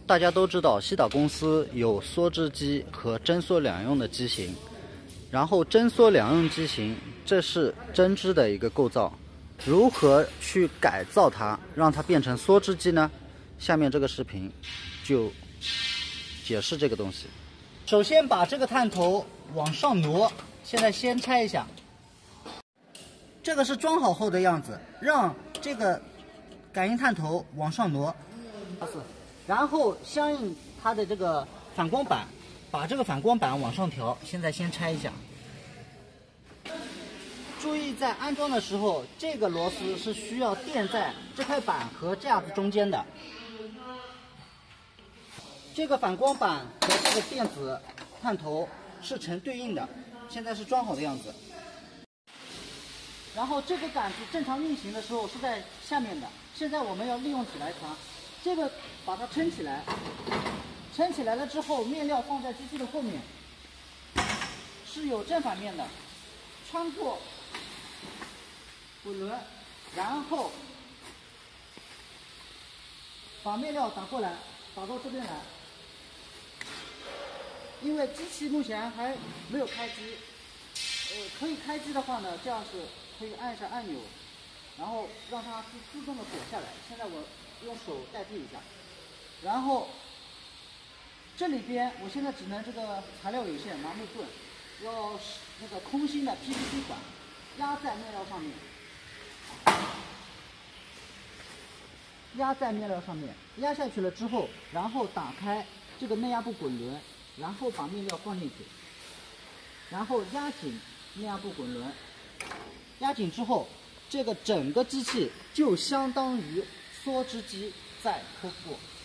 大家都知道，西岛公司有梭织机和针梭两用的机型。然后针梭两用机型，这是针织的一个构造。如何去改造它，让它变成梭织机呢？下面这个视频就解释这个东西。首先把这个探头往上挪，现在先拆一下。这个是装好后的样子，让这个感应探头往上挪，然后相应它的这个反光板，把这个反光板往上调。现在先拆一下。注意在安装的时候，这个螺丝是需要垫在这块板和架子中间的。这个反光板和这个电子探头是成对应的，现在是装好的样子。然后这个杆子正常运行的时候是在下面的，现在我们要利用起来它，这个把它撑起来，撑起来了之后，面料放在机器的后面，是有正反面的，穿过滚轮，然后把面料打过来，打到这边来。因为机器目前还没有开机，可以开机的话呢，这样是可以按下按钮，然后让它自动的滚下来。现在我用手代替一下，然后这里边我现在只能这个材料有限，拿木棍，要那个空心的 PVC 管压在面料上面，压在面料上面，压下去了之后，然后打开这个内压布滚轮，然后把面料放进去，然后压紧内压布滚轮，压紧之后，这个整个机器就相当于梭织机在托付。